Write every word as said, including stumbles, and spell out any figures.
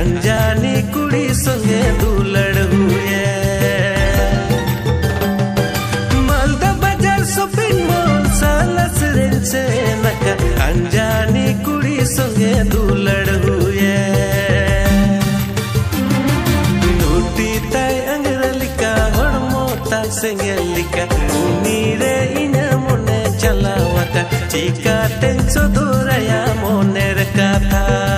अंजानी कुड़ी संगे दुलड़ हुए मालदा बाजार शॉपिंग मॉल सालस रेल से नका अंजानी कुड़ी संगे दुलड़ हुए नूटी ताई अंगरलिका हड़मोता सेंगेलिका उनीरे इना मोने चलावता चिका टेंसो दोराया मोने रखा था।